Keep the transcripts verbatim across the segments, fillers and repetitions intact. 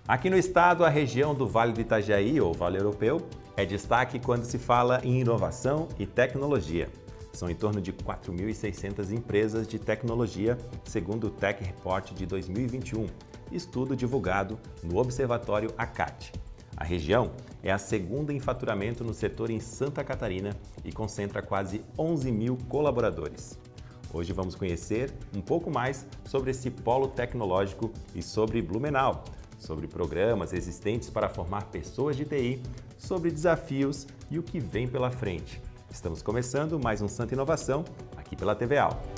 Aqui no estado, a região do Vale do Itajaí, ou Vale Europeu, é destaque quando se fala em inovação e tecnologia. São em torno de quatro mil e seiscentas empresas de tecnologia, segundo o Tech Report de dois mil e vinte e um, estudo divulgado no Observatório ACAT. A região é a segunda em faturamento no setor em Santa Catarina e concentra quase onze mil colaboradores. Hoje vamos conhecer um pouco mais sobre esse polo tecnológico e sobre Blumenau, sobre programas existentes para formar pessoas de T I, sobre desafios e o que vem pela frente. Estamos começando mais um Santa Inovação aqui pela T V A L.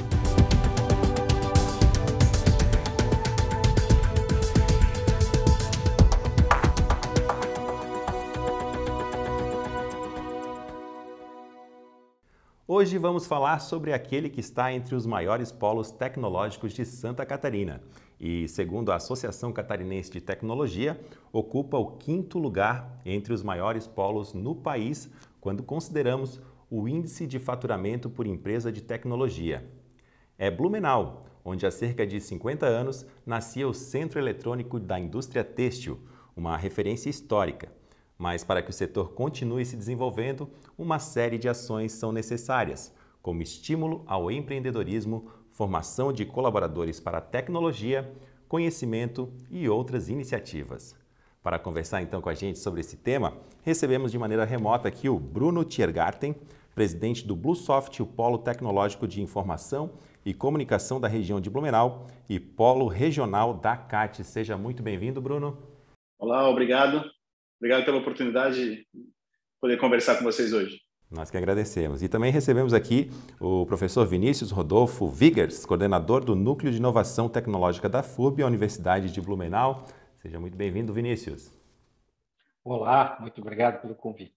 Hoje vamos falar sobre aquele que está entre os maiores polos tecnológicos de Santa Catarina e, segundo a Associação Catarinense de Tecnologia, ocupa o quinto lugar entre os maiores polos no país quando consideramos o índice de faturamento por empresa de tecnologia. É Blumenau, onde há cerca de cinquenta anos nascia o Centro Eletrônico da Indústria Têxtil, uma referência histórica. Mas para que o setor continue se desenvolvendo, uma série de ações são necessárias, como estímulo ao empreendedorismo, formação de colaboradores para a tecnologia, conhecimento e outras iniciativas. Para conversar então com a gente sobre esse tema, recebemos de maneira remota aqui o Bruno Tiergarten, presidente do Bluesoft, o Polo Tecnológico de Informação e Comunicação da região de Blumenau e Polo Regional da ACAT. Seja muito bem-vindo, Bruno. Olá, obrigado. Obrigado pela oportunidade de poder conversar com vocês hoje. Nós que agradecemos. E também recebemos aqui o professor Vinícius Rodolfo Vigers, coordenador do Núcleo de Inovação Tecnológica da F U R B, a Universidade de Blumenau. Seja muito bem-vindo, Vinícius. Olá, muito obrigado pelo convite.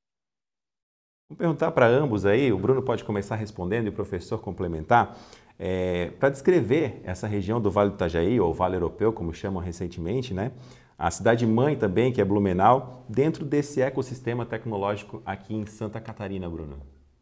Vou perguntar para ambos aí, o Bruno pode começar respondendo e o professor complementar, é, para descrever essa região do Vale do Itajaí, ou Vale Europeu, como chamam recentemente, né? A cidade-mãe também, que é Blumenau, dentro desse ecossistema tecnológico aqui em Santa Catarina, Bruno.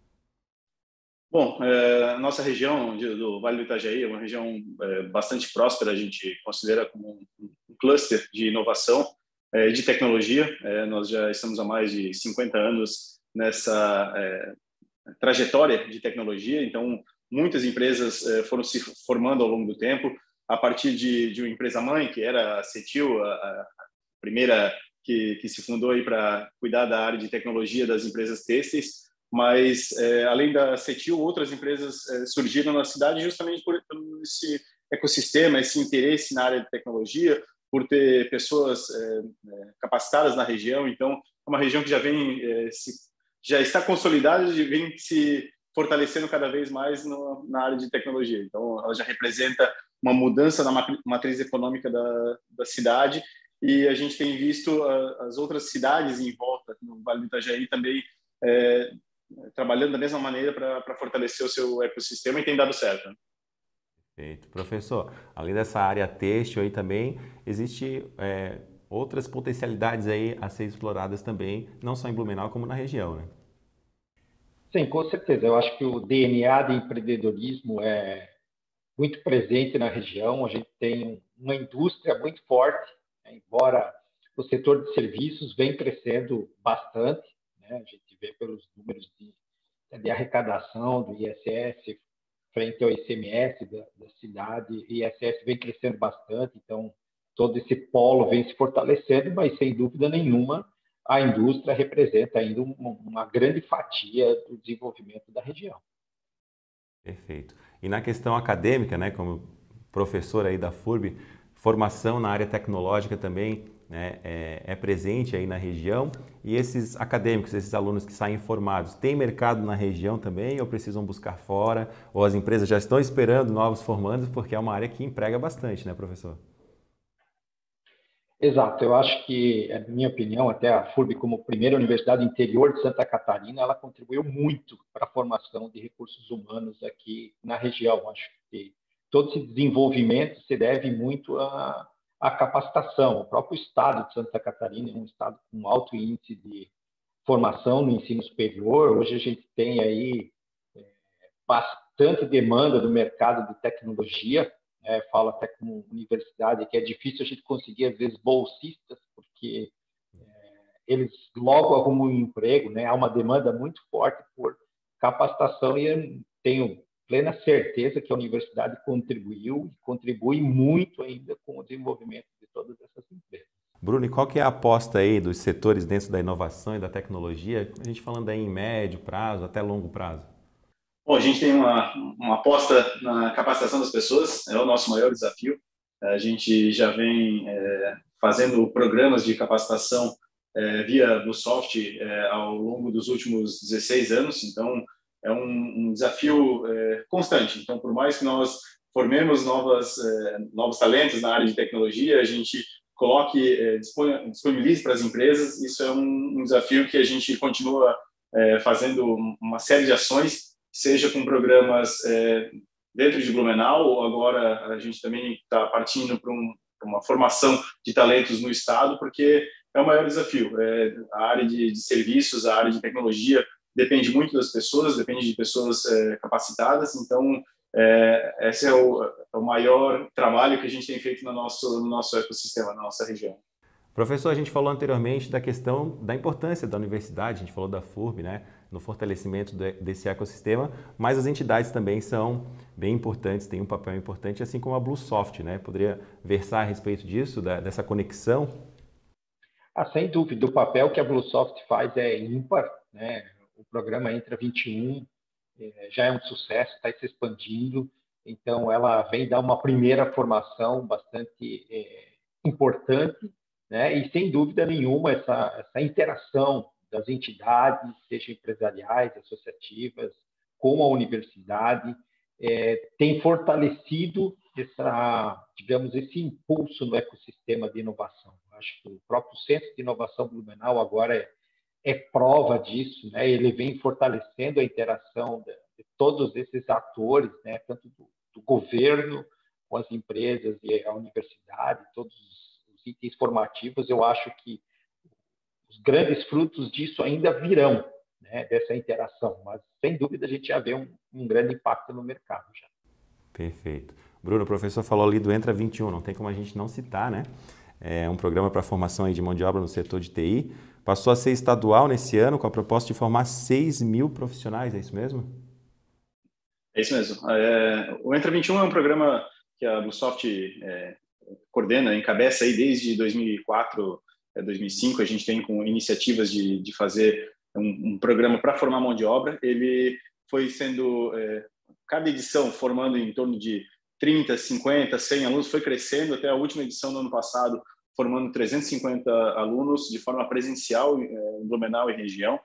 Bom, é, a nossa região de, do Vale do Itajaí é uma região é, bastante próspera, a gente considera como um, um cluster de inovação é, de tecnologia. É, nós já estamos há mais de cinquenta anos nessa é, trajetória de tecnologia, então muitas empresas é, foram se formando ao longo do tempo, a partir de, de uma empresa-mãe, que era a Cetil, a, a primeira que, que se fundou aí para cuidar da área de tecnologia das empresas têxteis, mas, é, além da Cetil, outras empresas é, surgiram na cidade justamente por, por esse ecossistema, esse interesse na área de tecnologia, por ter pessoas é, é, capacitadas na região. Então, é uma região que já vem, é, se, já está consolidada e vem se fortalecendo cada vez mais no, na área de tecnologia. Então, ela já representa uma mudança na matriz econômica da, da cidade, e a gente tem visto a, as outras cidades em volta, no Vale do Itajaí, também é, trabalhando da mesma maneira para fortalecer o seu ecossistema, e tem dado certo. Perfeito. Professor, além dessa área têxtil aí também, existe é, outras potencialidades aí a ser exploradas também, não só em Blumenau, como na região, né? Sim, com certeza. Eu acho que o D N A de empreendedorismo é muito presente na região. A gente tem uma indústria muito forte, né? Embora o setor de serviços vem crescendo bastante, né? A gente vê pelos números de, de arrecadação do I S S frente ao I C M S da, da cidade. O I S S vem crescendo bastante, então todo esse polo vem se fortalecendo, mas sem dúvida nenhuma a indústria representa ainda uma, uma grande fatia do desenvolvimento da região. Perfeito. E na questão acadêmica, né, como professor aí da F U R B, formação na área tecnológica também, né, é, é presente aí na região. E esses acadêmicos, esses alunos que saem formados, têm mercado na região também ou precisam buscar fora? Ou as empresas já estão esperando novos formandos, porque é uma área que emprega bastante, né, professor? Exato. Eu acho que, na minha opinião, até a F U R B, como primeira universidade do interior de Santa Catarina, ela contribuiu muito para a formação de recursos humanos aqui na região. Acho que todo esse desenvolvimento se deve muito à, à capacitação. O próprio estado de Santa Catarina é um estado com alto índice de formação no ensino superior. Hoje a gente tem aí é, bastante demanda do mercado de tecnologia, É, falo até como universidade que é difícil a gente conseguir, às vezes, bolsistas, porque é, eles logo arrumam um emprego, né? Há uma demanda muito forte por capacitação e eu tenho plena certeza que a universidade contribuiu e contribui muito ainda com o desenvolvimento de todas essas empresas. Bruno, e qual que é a aposta aí dos setores dentro da inovação e da tecnologia? A gente falando aí em médio prazo, até longo prazo. Bom, a gente tem uma, uma aposta na capacitação das pessoas, é o nosso maior desafio. A gente já vem é, fazendo programas de capacitação é, via BlueSoft é, ao longo dos últimos dezesseis anos, então é um, um desafio é, constante. Então, por mais que nós formemos novas, é, novos talentos na área de tecnologia, a gente coloque, é, disponibilize para as empresas, isso é um, um desafio que a gente continua é, fazendo uma série de ações, seja com programas é, dentro de Blumenau, ou agora a gente também está partindo para um, uma formação de talentos no Estado, porque é o maior desafio. É, a área de, de serviços, a área de tecnologia, depende muito das pessoas, depende de pessoas é, capacitadas, então é, esse é o, é o maior trabalho que a gente tem feito no nosso, no nosso ecossistema, na nossa região. Professor, a gente falou anteriormente da questão da importância da universidade, a gente falou da F U R B, né, no fortalecimento desse ecossistema, mas as entidades também são bem importantes, têm um papel importante, assim como a BlueSoft, né? Poderia versar a respeito disso, da, dessa conexão? Ah, sem dúvida, o papel que a BlueSoft faz é ímpar, né? O programa Entra vinte e um é, já é um sucesso, está se expandindo, então ela vem dar uma primeira formação bastante é, importante, né? E sem dúvida nenhuma essa, essa interação das entidades, sejam empresariais, associativas, com a universidade, é, tem fortalecido essa, digamos, esse impulso no ecossistema de inovação. Acho que o próprio Centro de Inovação Blumenau agora é, é prova disso, né? Ele vem fortalecendo a interação de, de todos esses atores, né? Tanto do, do governo com as empresas e a universidade, todos os itens formativos. Eu acho que os grandes frutos disso ainda virão, né, dessa interação, mas sem dúvida a gente já vê um, um grande impacto no mercado já. Perfeito. Bruno, o professor falou ali do Entra vinte e um, não tem como a gente não citar, né? É um programa para formação aí de mão de obra no setor de T I. Passou a ser estadual nesse ano com a proposta de formar seis mil profissionais, é isso mesmo? É isso mesmo. É, o Entra vinte e um é um programa que a BlueSoft é, coordena, encabeça aí desde dois mil e quatro, dois mil e cinco, a gente tem com iniciativas de, de fazer um, um programa para formar mão de obra. Ele foi sendo, é, cada edição, formando em torno de trinta, cinquenta, cem alunos, foi crescendo até a última edição do ano passado, formando trezentos e cinquenta alunos de forma presencial é, em Blumenau e região.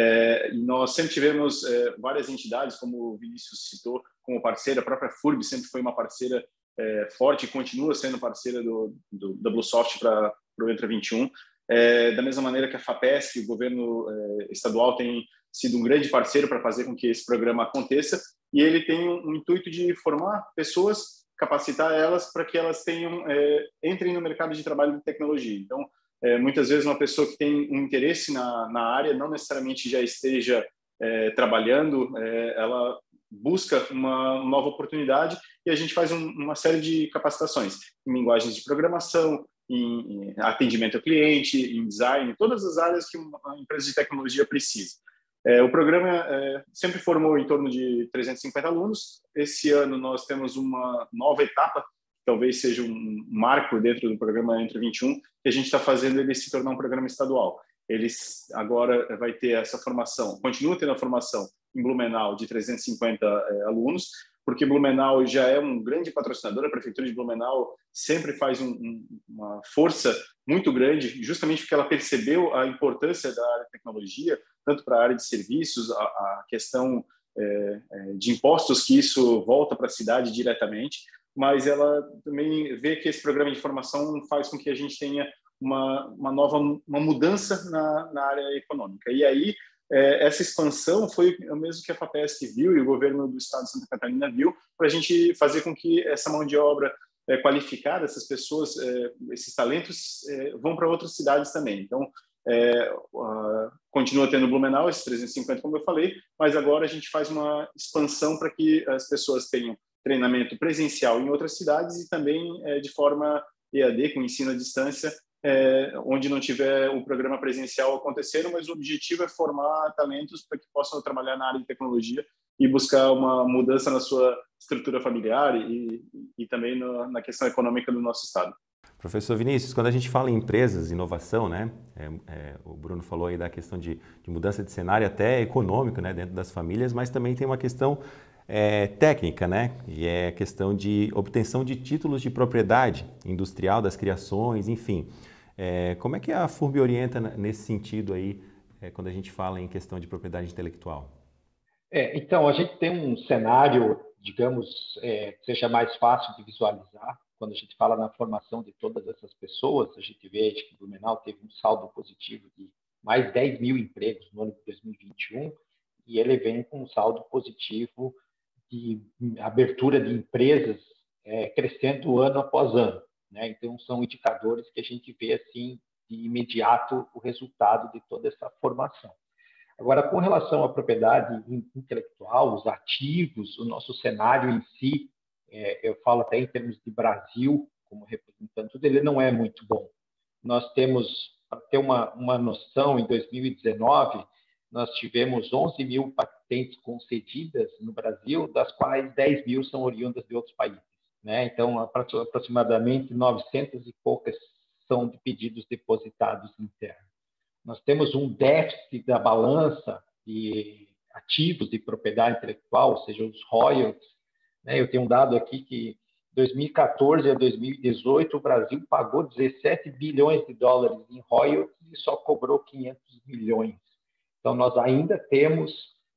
É, e nós sempre tivemos é, várias entidades, como o Vinícius citou, como parceira. A própria F U R B sempre foi uma parceira é, forte e continua sendo parceira do, do, da BlueSoft para o Entra vinte e um. É, da mesma maneira que a FAPESP, o governo é, estadual, tem sido um grande parceiro para fazer com que esse programa aconteça, e ele tem um, um intuito de formar pessoas, capacitar elas para que elas tenham, é, entrem no mercado de trabalho de tecnologia. Então, é, muitas vezes uma pessoa que tem um interesse na, na área, não necessariamente já esteja é, trabalhando, é, ela busca uma nova oportunidade, e a gente faz um, uma série de capacitações em linguagens de programação, em, em atendimento ao cliente, em design, todas as áreas que uma empresa de tecnologia precisa. É, o programa é, sempre formou em torno de trezentos e cinquenta alunos. Esse ano nós temos uma nova etapa, talvez seja um marco dentro do programa Entra vinte e um, que a gente está fazendo ele se tornar um programa estadual. Eles agora vai ter essa formação, continua tendo a formação em Blumenau de trezentos e cinquenta é, alunos, porque Blumenau já é um grande patrocinador, a Prefeitura de Blumenau sempre faz um, um, uma força muito grande, justamente porque ela percebeu a importância da área de tecnologia, tanto para a área de serviços, a, a questão é, de impostos, que isso volta para a cidade diretamente, mas ela também vê que esse programa de formação faz com que a gente tenha uma, uma nova uma mudança na, na área econômica. E aí, é, essa expansão foi o mesmo que a FAPESP viu e o governo do estado de Santa Catarina viu, para a gente fazer com que essa mão de obra é, qualificada, essas pessoas, é, esses talentos, é, vão para outras cidades também. Então, é, uh, continua tendo Blumenau, esses trezentos e cinquenta, como eu falei, mas agora a gente faz uma expansão para que as pessoas tenham treinamento presencial em outras cidades e também é, de forma E A D, com ensino à distância, é, onde não tiver o programa presencial acontecendo, mas o objetivo é formar talentos para que possam trabalhar na área de tecnologia e buscar uma mudança na sua estrutura familiar e, e também no, na questão econômica do nosso estado. Professor Vinícius, quando a gente fala em empresas, inovação, né, é, é, o Bruno falou aí da questão de, de mudança de cenário até econômico, né, dentro das famílias, mas também tem uma questão é, técnica, né, e é a questão de obtenção de títulos de propriedade industrial das criações, enfim. É, como é que a F U R B orienta nesse sentido aí, é, quando a gente fala em questão de propriedade intelectual? É, então, a gente tem um cenário, digamos, é, que seja mais fácil de visualizar. Quando a gente fala na formação de todas essas pessoas, a gente vê que o Blumenau teve um saldo positivo de mais dez mil empregos no ano de dois mil e vinte e um, e ele vem com um saldo positivo de abertura de empresas é, crescendo ano após ano, né? Então, são indicadores que a gente vê assim de imediato o resultado de toda essa formação. Agora, com relação à propriedade intelectual, os ativos, o nosso cenário em si, é, eu falo até em termos de Brasil, como representante, ele não é muito bom. Nós temos, para ter uma, uma noção, em dois mil e dezenove, nós tivemos onze mil patentes concedidas no Brasil, das quais dez mil são oriundas de outros países, né? Então, aproximadamente novecentas e poucas são de pedidos depositados internos. Nós temos um déficit da balança de ativos de propriedade intelectual, ou seja, os royalties, né? Eu tenho um dado aqui que de dois mil e quatorze a dois mil e dezoito o Brasil pagou dezessete bilhões de dólares em royalties e só cobrou quinhentos milhões. Então, nós ainda temos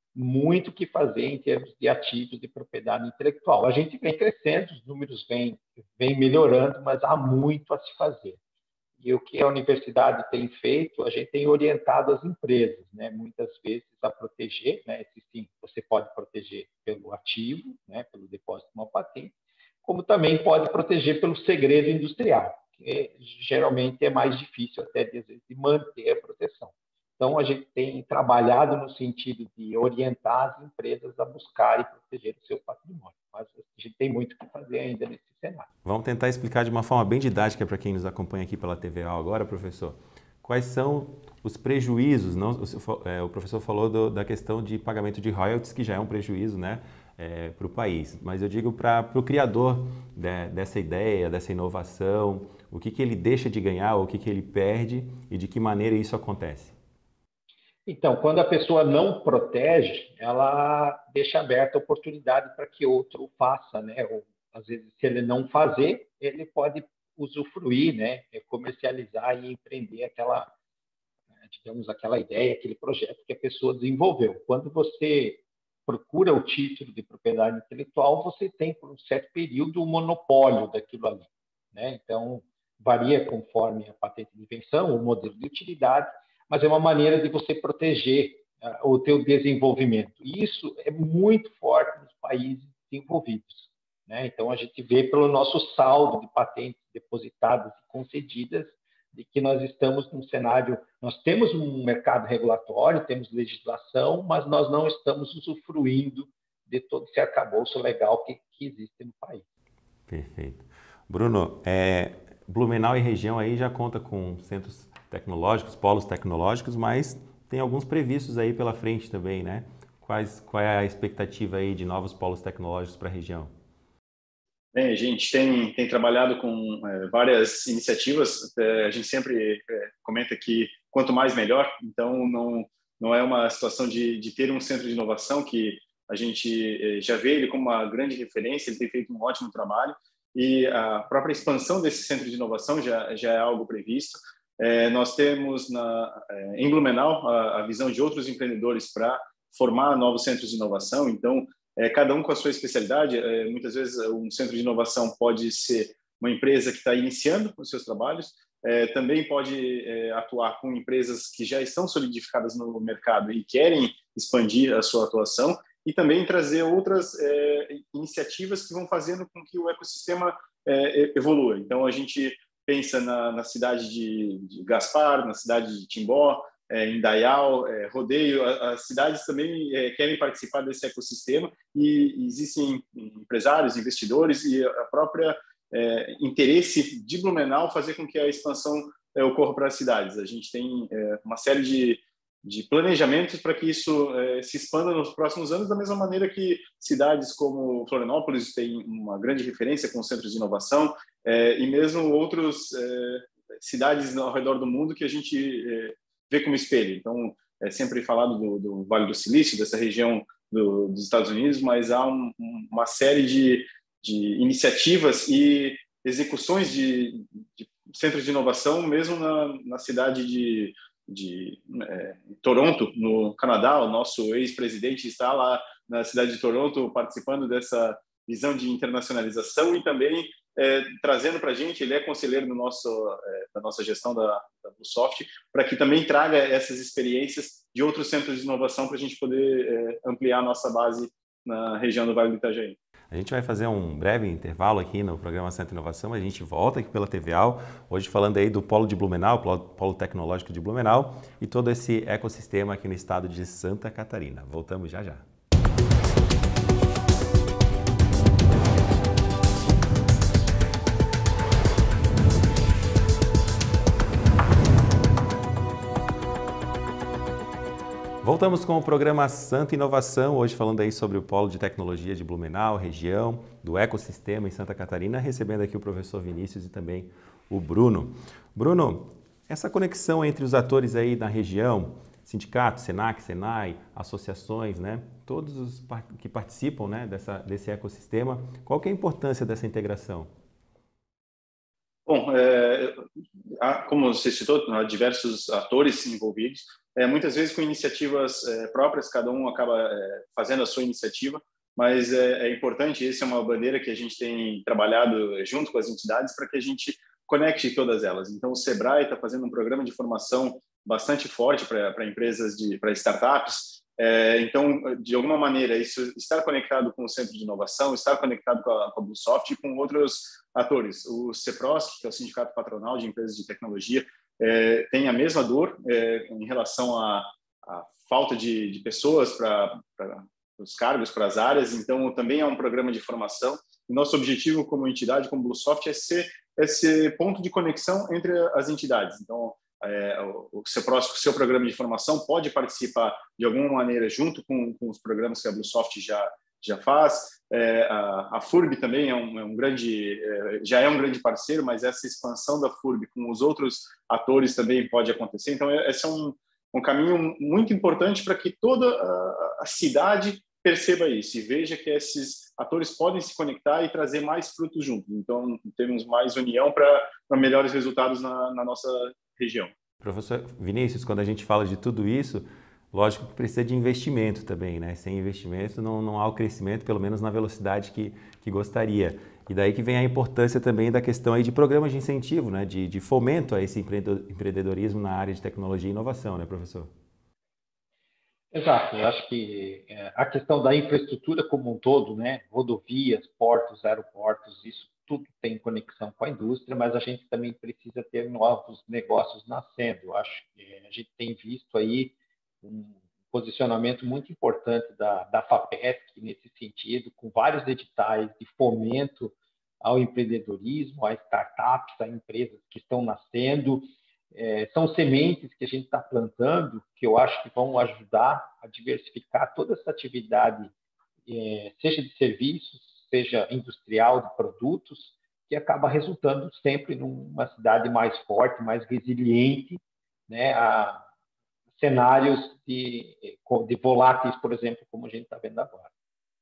muito que fazer em termos de ativos de propriedade intelectual. A gente vem crescendo, os números vêm, vêm melhorando, mas há muito a se fazer. E o que a universidade tem feito, a gente tem orientado as empresas, né, muitas vezes a proteger, né, sim, você pode proteger pelo ativo, né, pelo depósito de uma patente, como também pode proteger pelo segredo industrial, que geralmente é mais difícil até de, de manter a proteção. Então, a gente tem trabalhado no sentido de orientar as empresas a buscarem proteger o seu patrimônio, mas a gente tem muito que fazer ainda nesse cenário. Vamos tentar explicar de uma forma bem didática para quem nos acompanha aqui pela T V A agora, professor. Quais são os prejuízos? Não, o professor falou do, da questão de pagamento de royalties, que já é um prejuízo, né, é, para o país. Mas eu digo para o criador de, dessa ideia, dessa inovação, o que, que ele deixa de ganhar, o que, que ele perde e de que maneira isso acontece. Então, quando a pessoa não protege, ela deixa aberta a oportunidade para que outro faça, né? Ou, às vezes, se ele não fazer, ele pode usufruir, né? Comercializar e empreender aquela, digamos, aquela ideia, aquele projeto que a pessoa desenvolveu. Quando você procura o título de propriedade intelectual, você tem, por um certo período, o monopólio daquilo ali, né? Então, varia conforme a patente de invenção, o modelo de utilidade, mas é uma maneira de você proteger uh, o teu desenvolvimento. E isso é muito forte nos países desenvolvidos, né? Então, a gente vê pelo nosso saldo de patentes depositadas e concedidas, de que nós estamos num cenário, nós temos um mercado regulatório, temos legislação, mas nós não estamos usufruindo de todo esse arcabouço legal que, que existe no país. Perfeito. Bruno, é, Blumenau e região aí já conta com centros tecnológicos, polos tecnológicos, mas tem alguns previstos aí pela frente também, né? Quais, qual é a expectativa aí de novos polos tecnológicos para a região? Bem, a gente tem, tem trabalhado com é, várias iniciativas. É, a gente sempre é, comenta que quanto mais melhor. Então, não, não é uma situação de, de ter um centro de inovação que a gente é, já vê ele como uma grande referência, ele tem feito um ótimo trabalho e a própria expansão desse centro de inovação já, já é algo previsto. É, nós temos na, é, em Blumenau a, a visão de outros empreendedores para formar novos centros de inovação. Então, é, cada um com a sua especialidade. É, muitas vezes um centro de inovação pode ser uma empresa que está iniciando os seus trabalhos, é, também pode é, atuar com empresas que já estão solidificadas no mercado e querem expandir a sua atuação, e também trazer outras é, iniciativas que vão fazendo com que o ecossistema é, evolua. Então, a gente pensa na, na cidade de, de Gaspar, na cidade de Timbó, é, Indaial, é, Rodeio, as cidades também é, querem participar desse ecossistema e existem empresários, investidores e a própria é, interesse de Blumenau fazer com que a expansão é, ocorra para as cidades. A gente tem é, uma série de, de planejamentos para que isso é, se expanda nos próximos anos, da mesma maneira que cidades como Florianópolis têm uma grande referência com centros de inovação é, e mesmo outras é, cidades ao redor do mundo que a gente é, vê como espelho. Então, é sempre falado do, do Vale do Silício, dessa região do, dos Estados Unidos, mas há um, uma série de, de iniciativas e execuções de, de centros de inovação, mesmo na, na cidade de, de é, Toronto, no Canadá. O nosso ex-presidente está lá na cidade de Toronto participando dessa visão de internacionalização e também É, trazendo para a gente, ele é conselheiro do nosso, é, da nossa gestão da, da BlueSoft, para que também traga essas experiências de outros centros de inovação para a gente poder é, ampliar a nossa base na região do Vale do Itajaí. A gente vai fazer um breve intervalo aqui no programa Centro Inovação, a gente volta aqui pela T V A L, hoje falando aí do Polo de Blumenau, Polo, Polo Tecnológico de Blumenau e todo esse ecossistema aqui no estado de Santa Catarina. Voltamos já já. Voltamos com o programa Santa Inovação, hoje falando aí sobre o Polo de Tecnologia de Blumenau, região, do ecossistema em Santa Catarina, recebendo aqui o professor Vinícius e também o Bruno. Bruno, essa conexão entre os atores aí na região, sindicatos, Senac, Senai, associações, né, todos os que participam, né, dessa, desse ecossistema, qual que é a importância dessa integração? Bom, é, há, como você citou, há diversos atores envolvidos, é, muitas vezes com iniciativas é, próprias, cada um acaba é, fazendo a sua iniciativa, mas é, é importante, essa é uma bandeira que a gente tem trabalhado junto com as entidades para que a gente conecte todas elas. Então, o Sebrae está fazendo um programa de formação bastante forte para empresas, para startups. É, então, de alguma maneira, isso estar conectado com o Centro de Inovação, estar conectado com a, com a BlueSoft e com outros atores. O CEPROSC, que é o Sindicato Patronal de Empresas de Tecnologia, é, tem a mesma dor é, em relação à, à falta de, de pessoas para os cargos, para as áreas. Então, também é um programa de formação. E nosso objetivo como entidade, como BlueSoft, é ser esse ponto de conexão entre as entidades. Então, É, o CEPROSC, o seu programa de formação, pode participar de alguma maneira junto com, com os programas que a BlueSoft já, já faz. É, a, a FURB também é um, é um grande, é, já é um grande parceiro, mas essa expansão da FURB com os outros atores também pode acontecer. Então, esse é um, um caminho muito importante para que toda a, a cidade perceba isso e veja que esses atores podem se conectar e trazer mais frutos juntos. Então, temos mais união para melhores resultados na, na nossa região. Professor Vinícius, quando a gente fala de tudo isso, lógico que precisa de investimento também, né? Sem investimento não, não há o crescimento, pelo menos na velocidade que, que gostaria. E daí que vem a importância também da questão aí de programas de incentivo, né? De, de fomento a esse empreendedorismo na área de tecnologia e inovação, né, professor? Exato, eu acho que a questão da infraestrutura como um todo, né? Rodovias, portos, aeroportos, isso tudo tem conexão com a indústria, mas a gente também precisa ter novos negócios nascendo. Eu acho que a gente tem visto aí um posicionamento muito importante da, da FAPESC nesse sentido, com vários editais de fomento ao empreendedorismo, a startups, a empresas que estão nascendo. É, são sementes que a gente está plantando, que eu acho que vão ajudar a diversificar toda essa atividade, é, seja de serviços, seja industrial, de produtos, que acaba resultando sempre numa cidade mais forte, mais resiliente, né, a cenários de, de voláteis, por exemplo, como a gente está vendo agora.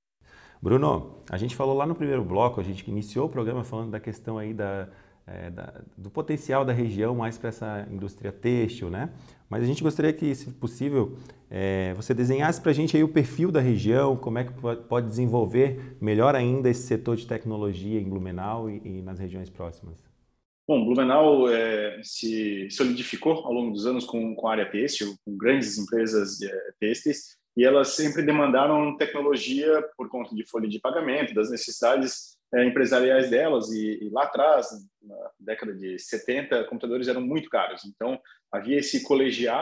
Bruno, a gente falou lá no primeiro bloco, a gente iniciou o programa falando da questão aí da, é, da, do potencial da região mais para essa indústria têxtil, né? Mas a gente gostaria que, se possível, é, você desenhasse para a gente aí o perfil da região, como é que pode desenvolver melhor ainda esse setor de tecnologia em Blumenau e, e nas regiões próximas. Bom, Blumenau é, se solidificou ao longo dos anos com, com a área têxtil, com grandes empresas é, têxteis, e elas sempre demandaram tecnologia por conta de folha de pagamento, das necessidades é, empresariais delas, e, e lá atrás, na década de setenta, computadores eram muito caros, então havia esse colegiado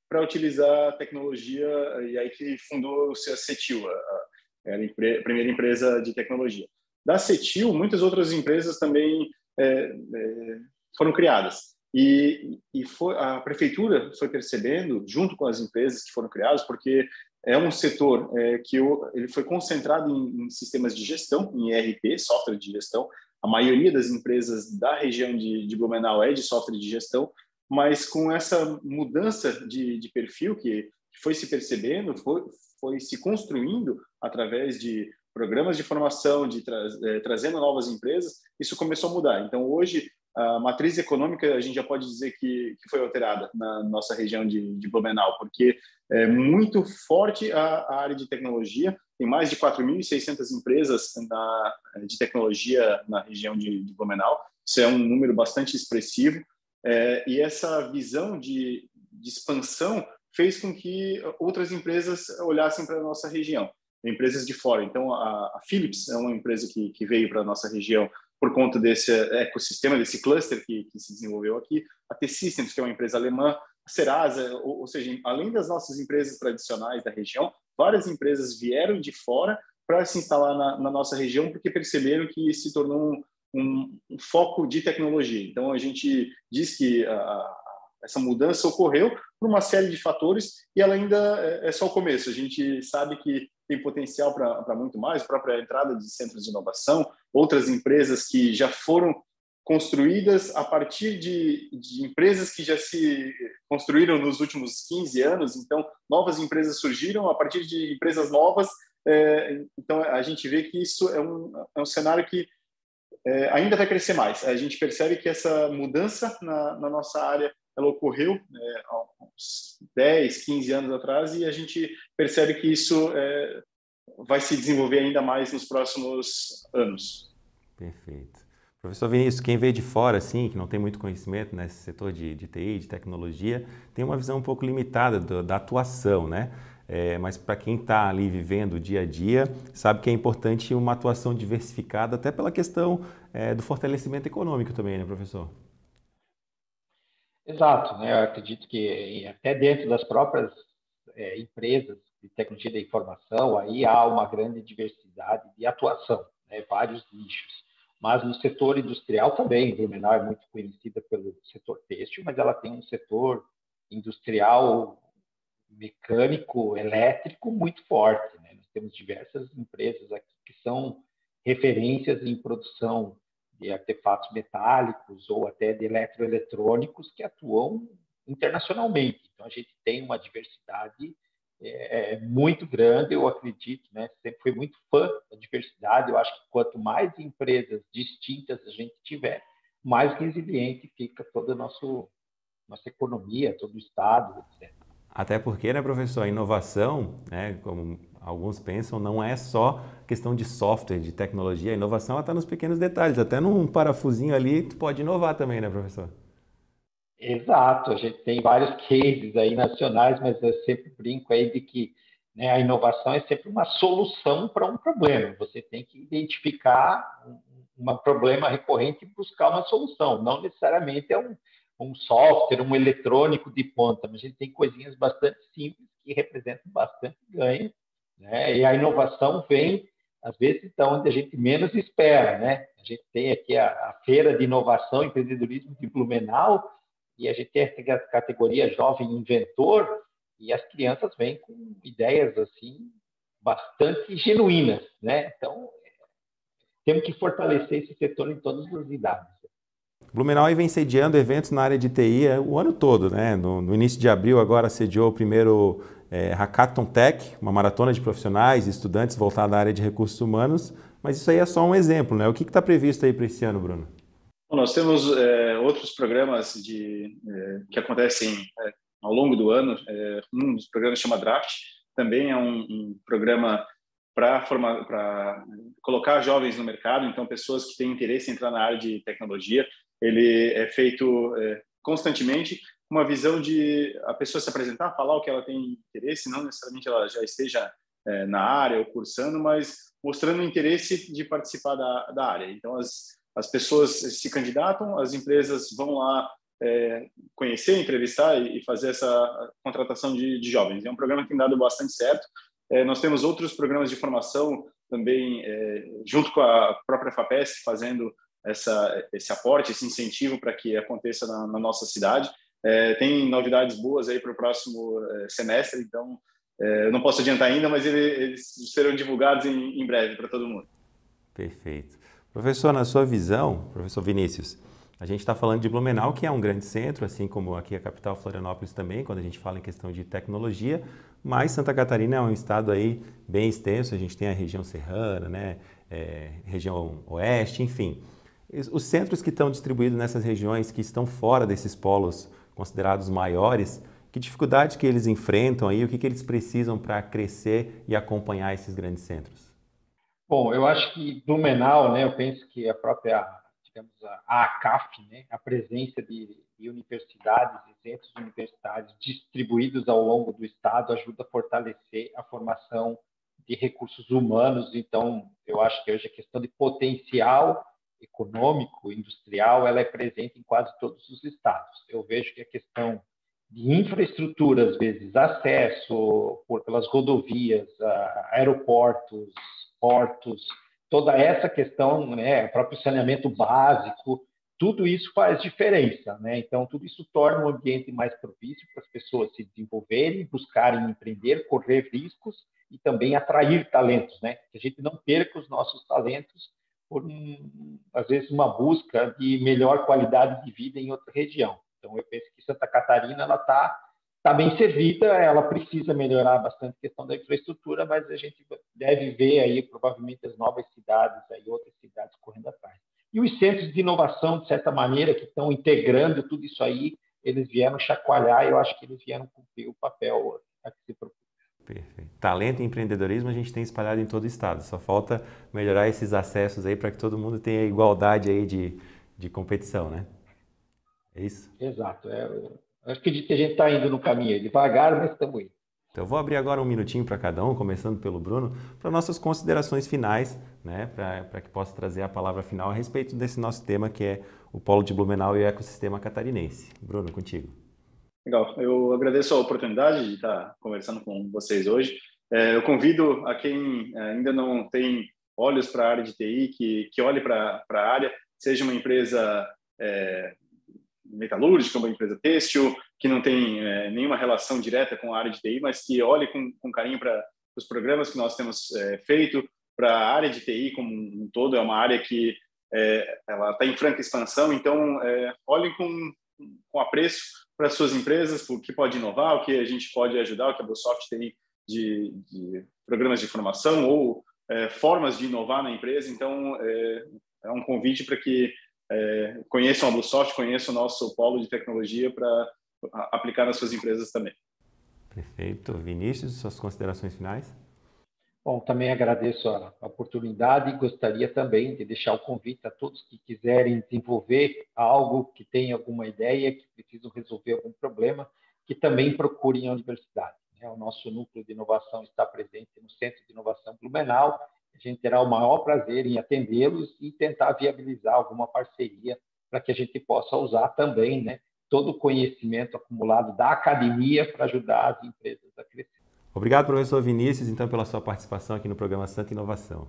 para utilizar a tecnologia, e aí que fundou a CETIL, a, a, a primeira empresa de tecnologia. Da CETIL, muitas outras empresas também é, é, foram criadas. E, e foi, a prefeitura foi percebendo, junto com as empresas que foram criadas, porque é um setor é, que eu, ele foi concentrado em, em sistemas de gestão, em E R P, software de gestão. A maioria das empresas da região de, de Blumenau é de software de gestão, mas com essa mudança de, de perfil que foi se percebendo, foi, foi se construindo através de programas de formação, de tra eh, trazendo novas empresas, isso começou a mudar. Então, hoje, a matriz econômica, a gente já pode dizer que, que foi alterada na nossa região de, de Blumenau, porque é muito forte a, a área de tecnologia, tem mais de quatro mil e seiscentas empresas na, de tecnologia na região de, de Blumenau, isso é um número bastante expressivo, é, e essa visão de, de expansão fez com que outras empresas olhassem para a nossa região, empresas de fora. Então, a, a Philips é uma empresa que, que veio para a nossa região por conta desse ecossistema, desse cluster que, que se desenvolveu aqui, a T-Systems, que é uma empresa alemã, a Serasa, ou, ou seja, além das nossas empresas tradicionais da região, várias empresas vieram de fora para se instalar na, na nossa região, porque perceberam que se tornou um, um, um foco de tecnologia. Então, a gente diz que a, essa mudança ocorreu por uma série de fatores e ela ainda é, é só o começo. A gente sabe que tem potencial para muito mais, a própria entrada de centros de inovação, outras empresas que já foram construídas a partir de, de empresas que já se construíram nos últimos quinze anos, então novas empresas surgiram a partir de empresas novas, é, então a gente vê que isso é um, é um cenário que é, ainda vai crescer mais. A gente percebe que essa mudança na, na nossa área ela ocorreu é, há uns dez, quinze anos atrás e a gente percebe que isso é, vai se desenvolver ainda mais nos próximos anos. Perfeito. Professor Vinícius, quem veio de fora, assim, que não tem muito conhecimento nesse setor de, de T I, de tecnologia, tem uma visão um pouco limitada do, da atuação, né? É, mas para quem está ali vivendo o dia a dia, sabe que é importante uma atuação diversificada, até pela questão é, do fortalecimento econômico também, né, professor? Exato, né? Eu acredito que até dentro das próprias é, empresas de tecnologia da informação, aí há uma grande diversidade de atuação, né? Vários nichos. Mas no setor industrial também, Blumenau é muito conhecida pelo setor têxtil, mas ela tem um setor industrial mecânico, elétrico muito forte, né? Nós temos diversas empresas aqui que são referências em produção de artefatos metálicos ou até de eletroeletrônicos que atuam internacionalmente. Então, a gente tem uma diversidade é, muito grande, eu acredito, né? Sempre fui muito fã da diversidade. Eu acho que quanto mais empresas distintas a gente tiver, mais resiliente fica toda a nossa, nossa economia, todo o Estado, etcétera. Até porque, né, professor, a inovação, né, como alguns pensam, não é só questão de software, de tecnologia. A inovação está nos pequenos detalhes. Até num parafusinho ali, tu pode inovar também, né, professor? Exato. A gente tem vários cases aí nacionais, mas eu sempre brinco aí de que, né, a inovação é sempre uma solução para um problema. Você tem que identificar um, um problema recorrente e buscar uma solução. Não necessariamente é um um software, um eletrônico de ponta, mas a gente tem coisinhas bastante simples que representam bastante ganho, né? E a inovação vem, às vezes, então, onde a gente menos espera, né? A gente tem aqui a, a Feira de Inovação e Empreendedorismo de Blumenau, e a gente tem a categoria Jovem Inventor, e as crianças vêm com ideias, assim, bastante genuínas, né? Então, temos que fortalecer esse setor em todas as idades. Blumenau vem sediando eventos na área de T I o ano todo, né? No, no início de abril, agora sediou o primeiro é, Hackathon Tech, uma maratona de profissionais e estudantes voltada à área de recursos humanos, mas isso aí é só um exemplo, né? O que está previsto aí para esse ano, Bruno? Bom, nós temos é, outros programas de, é, que acontecem é, ao longo do ano. É, um dos programas chama Draft, também é um, um programa para colocar jovens no mercado, então pessoas que têm interesse em entrar na área de tecnologia. Ele é feito é, constantemente com uma visão de a pessoa se apresentar, falar o que ela tem interesse, não necessariamente ela já esteja é, na área ou cursando, mas mostrando o interesse de participar da, da área. Então, as, as pessoas se candidatam, as empresas vão lá é, conhecer, entrevistar e fazer essa contratação de, de jovens. É um programa que tem dado bastante certo. É, nós temos outros programas de formação também, é, junto com a própria FAPESC, fazendo essa, esse aporte, esse incentivo para que aconteça na, na nossa cidade. É, tem novidades boas aí para o próximo é, semestre, então é, eu não posso adiantar ainda, mas ele, eles serão divulgados em, em breve para todo mundo. Perfeito. Professor, na sua visão, professor Vinícius, a gente está falando de Blumenau, que é um grande centro, assim como aqui a capital Florianópolis também, quando a gente fala em questão de tecnologia, mas Santa Catarina é um estado aí bem extenso, a gente tem a região serrana, né, é, região oeste, enfim. Os centros que estão distribuídos nessas regiões, que estão fora desses polos considerados maiores, que dificuldade que eles enfrentam aí, o que, que eles precisam para crescer e acompanhar esses grandes centros? Bom, eu acho que Blumenau, né, eu penso que a própria, digamos, a ACAF, né, a presença de, de universidades e centros universitários distribuídos ao longo do estado ajuda a fortalecer a formação de recursos humanos. Então, eu acho que hoje a questão de potencial econômico, industrial, ela é presente em quase todos os estados. Eu vejo que a questão de infraestrutura, às vezes, acesso por, pelas rodovias, aeroportos, portos, toda essa questão, né, o próprio saneamento básico, tudo isso faz diferença, né? Então, tudo isso torna um ambiente mais propício para as pessoas se desenvolverem, buscarem empreender, correr riscos e também atrair talentos, né? Que a gente não perca os nossos talentos por, um, às vezes, uma busca de melhor qualidade de vida em outra região. Então, eu penso que Santa Catarina ela está tá bem servida, ela precisa melhorar bastante a questão da infraestrutura, mas a gente deve ver aí, provavelmente, as novas cidades, aí, outras cidades correndo atrás. E os centros de inovação, de certa maneira, que estão integrando tudo isso aí, eles vieram chacoalhar e eu acho que eles vieram cumprir o papel a que se propôs. Perfeito. Talento e empreendedorismo a gente tem espalhado em todo o estado, só falta melhorar esses acessos aí para que todo mundo tenha igualdade aí de, de competição, né? É isso? Exato. É, eu acredito que a gente está indo no caminho aí, devagar, mas estamos indo. Então, eu vou abrir agora um minutinho para cada um, começando pelo Bruno, para nossas considerações finais, né, para que possa trazer a palavra final a respeito desse nosso tema, que é o Polo de Blumenau e o ecossistema catarinense. Bruno, contigo. Legal. Eu agradeço a oportunidade de estar conversando com vocês hoje. É, eu convido a quem ainda não tem olhos para a área de T I, que, que olhe para a área, seja uma empresa é, metalúrgica, uma empresa têxtil, que não tem é, nenhuma relação direta com a área de T I, mas que olhe com, com carinho para os programas que nós temos é, feito, para a área de T I como um todo. É uma área que é, ela está em franca expansão, então é, olhem com, com apreço para as suas empresas, o que pode inovar, o que a gente pode ajudar, o que a BlueSoft tem de, de programas de formação ou é, formas de inovar na empresa. Então, é, é um convite para que É, conheçam a BlueSoft, conheçam o nosso polo de tecnologia para aplicar nas suas empresas também. Perfeito. Vinícius, suas considerações finais? Bom, também agradeço a oportunidade e gostaria também de deixar o convite a todos que quiserem desenvolver algo, que tenham alguma ideia, que precisam resolver algum problema, que também procurem a universidade. O nosso núcleo de inovação está presente no Centro de Inovação Blumenau. A gente terá o maior prazer em atendê-los e tentar viabilizar alguma parceria para que a gente possa usar também, né, todo o conhecimento acumulado da academia para ajudar as empresas a crescer. Obrigado, professor Vinícius, então, pela sua participação aqui no programa Santa Inovação.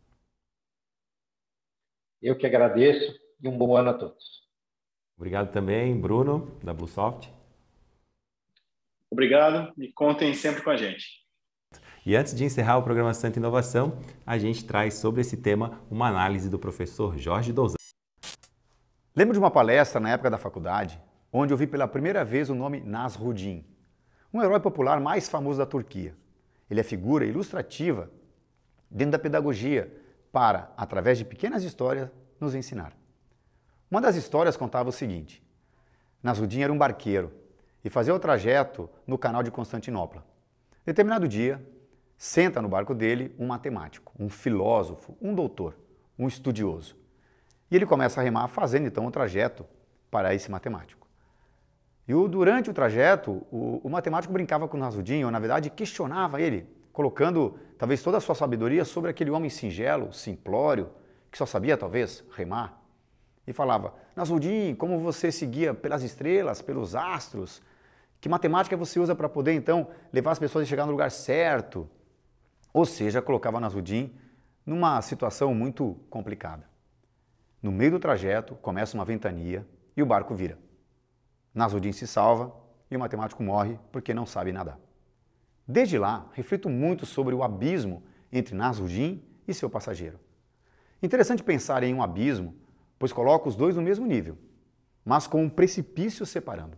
Eu que agradeço e um bom ano a todos. Obrigado também, Bruno, da BlueSoft. Obrigado e contem sempre com a gente. E antes de encerrar o programa Santa Inovação, a gente traz sobre esse tema uma análise do professor Jorge Douzan. Lembro de uma palestra na época da faculdade, onde eu vi pela primeira vez o nome Nasruddin, um herói popular mais famoso da Turquia. Ele é figura ilustrativa dentro da pedagogia para, através de pequenas histórias, nos ensinar. Uma das histórias contava o seguinte: Nasruddin era um barqueiro e fazia o trajeto no canal de Constantinopla. Determinado dia, senta no barco dele um matemático, um filósofo, um doutor, um estudioso. E ele começa a remar fazendo então o trajeto para esse matemático. E o, durante o trajeto, o, o matemático brincava com o Nasruddin, ou na verdade questionava ele, colocando talvez toda a sua sabedoria sobre aquele homem singelo, simplório, que só sabia talvez remar. e falava: Nasrudin, como você seguia pelas estrelas, pelos astros? Que matemática você usa para poder, então, levar as pessoas a chegar no lugar certo? Ou seja, colocava Nasrudin numa situação muito complicada. No meio do trajeto, começa uma ventania e o barco vira. Nasrudin se salva e o matemático morre porque não sabe nadar. Desde lá, reflito muito sobre o abismo entre Nasrudin e seu passageiro. Interessante pensar em um abismo, pois coloca os dois no mesmo nível, mas com um precipício separando.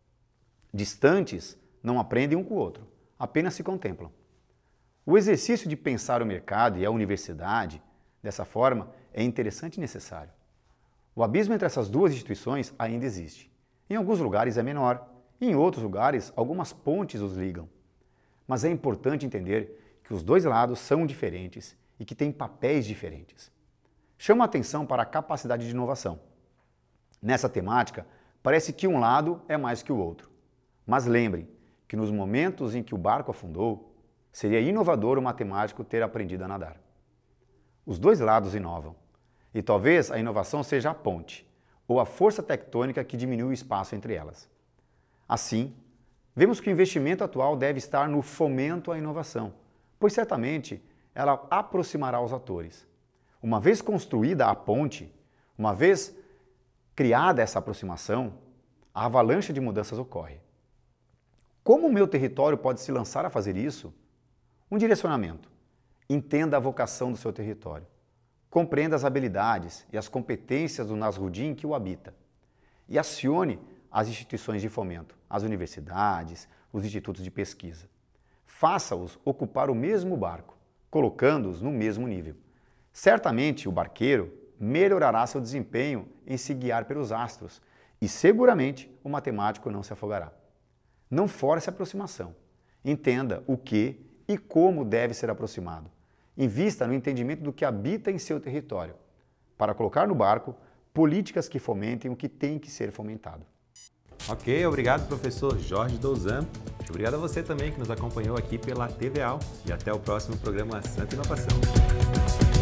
Distantes, não aprendem um com o outro, apenas se contemplam. O exercício de pensar o mercado e a universidade dessa forma é interessante e necessário. O abismo entre essas duas instituições ainda existe. Em alguns lugares é menor, e em outros lugares algumas pontes os ligam. Mas é importante entender que os dois lados são diferentes e que têm papéis diferentes. Chama a atenção para a capacidade de inovação. Nessa temática, parece que um lado é mais que o outro. Mas lembrem que nos momentos em que o barco afundou, seria inovador o matemático ter aprendido a nadar. Os dois lados inovam, e talvez a inovação seja a ponte, ou a força tectônica que diminui o espaço entre elas. Assim, vemos que o investimento atual deve estar no fomento à inovação, pois certamente ela aproximará os atores. Uma vez construída a ponte, uma vez criada essa aproximação, a avalanche de mudanças ocorre. Como o meu território pode se lançar a fazer isso? Um direcionamento. Entenda a vocação do seu território. Compreenda as habilidades e as competências do Nasrudin que o habita. E acione as instituições de fomento, as universidades, os institutos de pesquisa. Faça-os ocupar o mesmo barco, colocando-os no mesmo nível. Certamente o barqueiro melhorará seu desempenho em se guiar pelos astros e seguramente o matemático não se afogará. Não force a aproximação. Entenda o que e como deve ser aproximado. Invista no entendimento do que habita em seu território, para colocar no barco políticas que fomentem o que tem que ser fomentado. Ok, obrigado, professor Jorge Douzan. Obrigado a você também que nos acompanhou aqui pela T V A U. E até o próximo programa Santa Inovação.